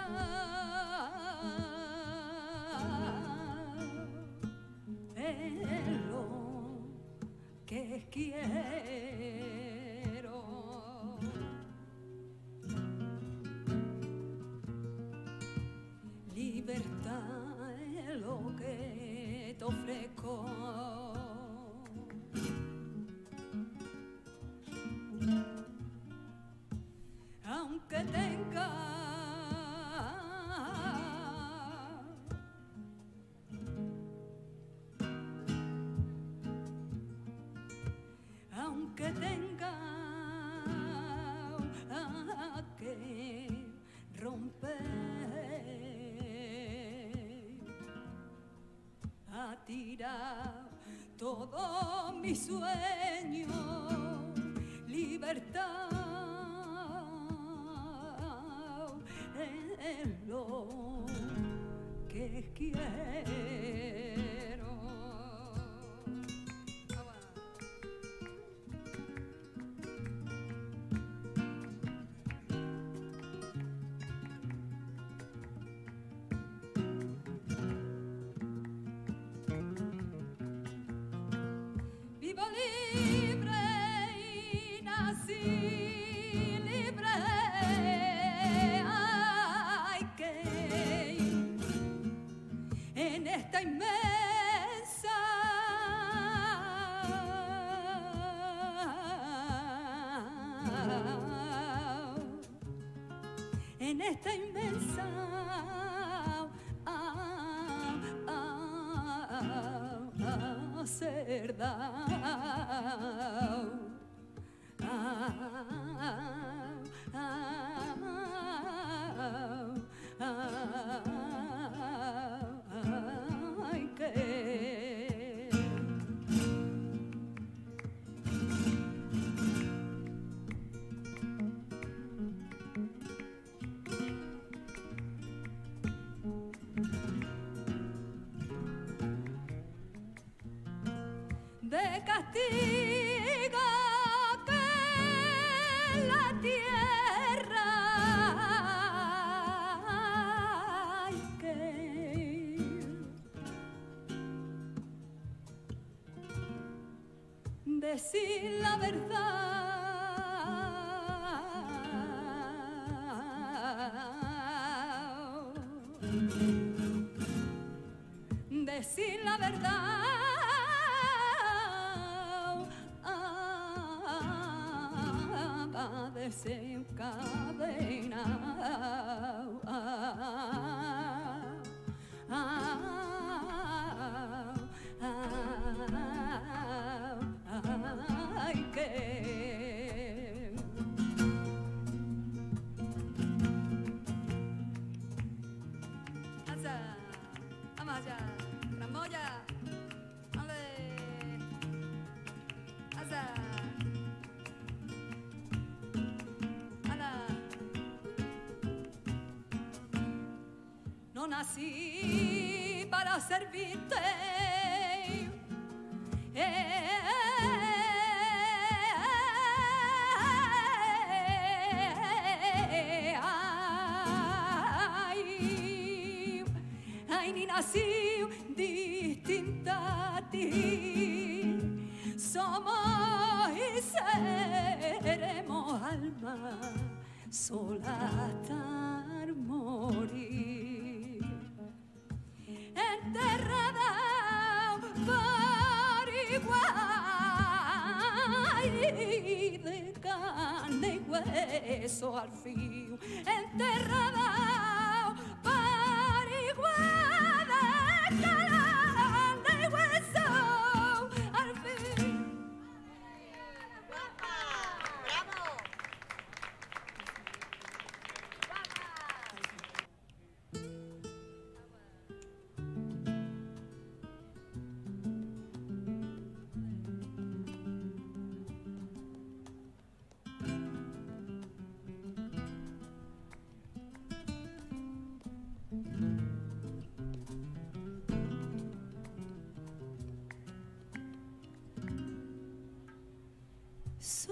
es lo que quiero. Libertad es lo que te ofrezco. Aunque tenga que romper, a tirar todo mi sueño, libertad es lo que quiero. Vivo libre y nací libre. Hay que ir en esta inmensa hay que de castigo que la tierra hay que decir la verdad, decir la verdad. Desencadenado, hay que vamos allá, tramoya, ale, asa. No nací para servirte, ay, ni nací distinta a ti. Somos y seremos alma sola hasta morir, enterrada por igual y de carne y hueso al fin, enterrada por igual de carne y hueso al fin. ¡Bravo!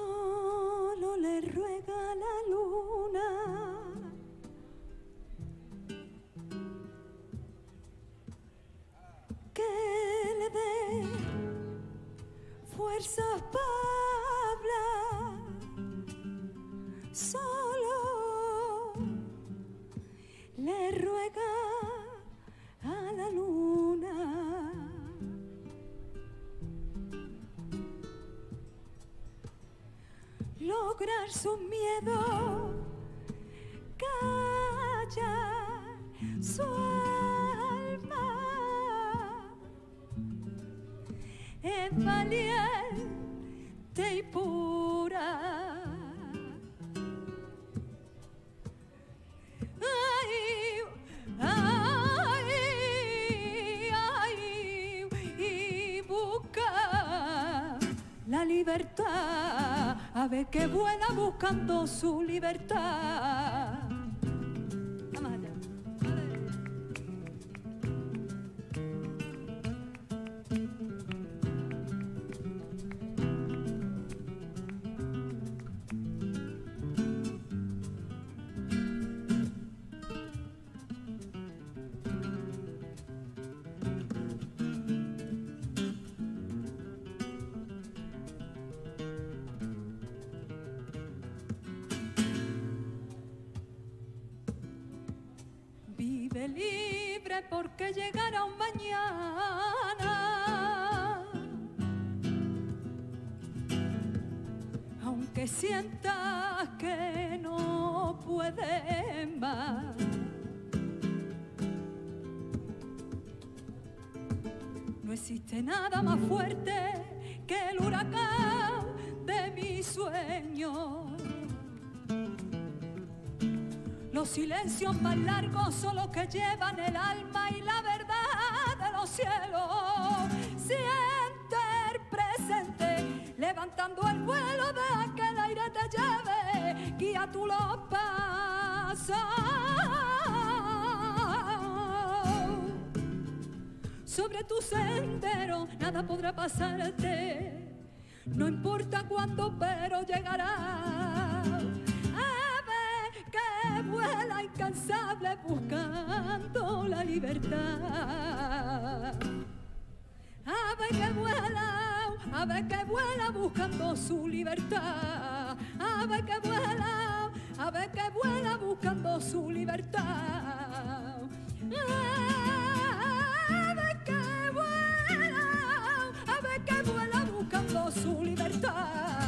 Solo le ruega la luna fuerzas para hablar, solo le ruega a la luna lograr su miedo, callar su alma. Es valiente y pura. Ay, ay, ay, y busca la libertad. Ave que vuela buscando su libertad. Vamos allá. Vive libre porque llegará un mañana, aunque sientas que no puedes más. No existe nada más fuerte que el huracán de mi sueño. Los silencios más largos son los que llevan el alma y la verdad de los cielos. Siente el presente, levantando el vuelo de que el aire te lleve, guía tú los pasos. Sobre tu sendero nada podrá pasarte, no importa cuándo, pero llegará. Que vuela incansable buscando la libertad. Ave que vuela buscando su libertad. Ave que vuela buscando su libertad. Ave que vuela buscando su libertad.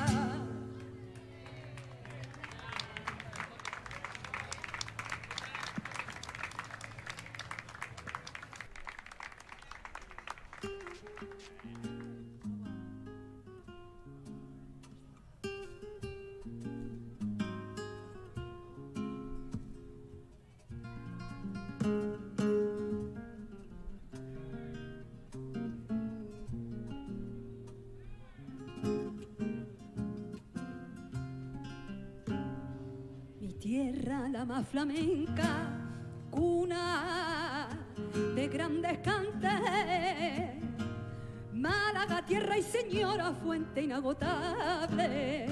Tierra la más flamenca, cuna de grandes cantes, Málaga, tierra y señora, fuente inagotable.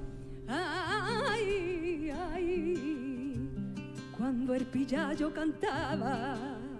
Ay, ay, cuando el pillayo cantaba,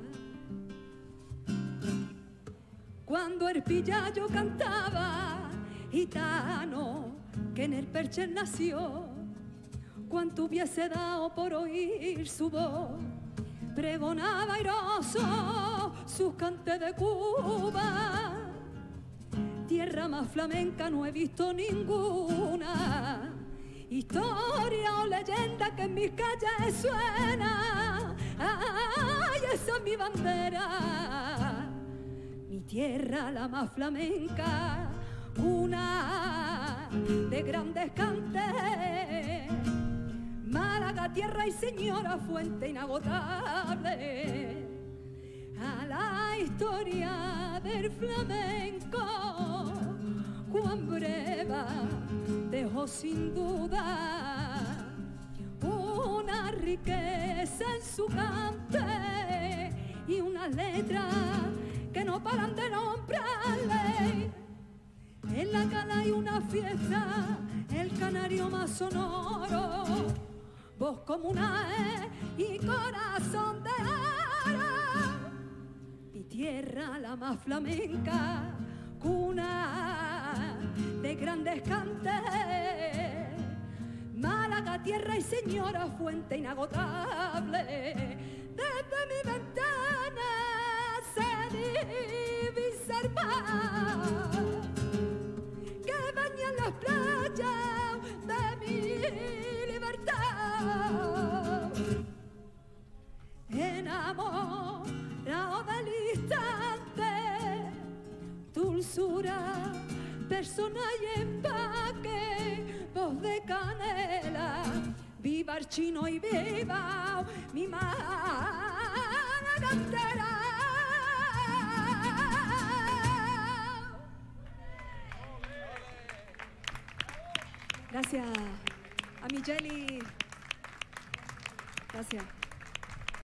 cuando el pillayo cantaba, gitano que en el Percher nació, cuánto hubiese dado por oír su voz, pregonaba airoso sus cantes de Cuba. Tierra más flamenca no he visto ninguna, historia o leyenda que en mis calles suena. Ay, esa es mi bandera, mi tierra la más flamenca, una de grandes cantes. Málaga, tierra y señora, fuente inagotable. A la historia del flamenco, Juan Breva dejó sin duda una riqueza en su cante y unas letras que no paran de nombrarle. En la cala hay una fiesta, el canario más sonoro, voz comunal y corazón de oro. Mi tierra la más flamenca, cuna qué grandes canté. Málaga, tierra y señora, fuente inagotable. Desde mi ventana se divisa el mar que baña las playas de mi libertad. Enamorado del instante, dulzura, persona y empaque, voz de canela, viva el chino y viva mi Málaga entera. Gracias a Migeli. Gracias.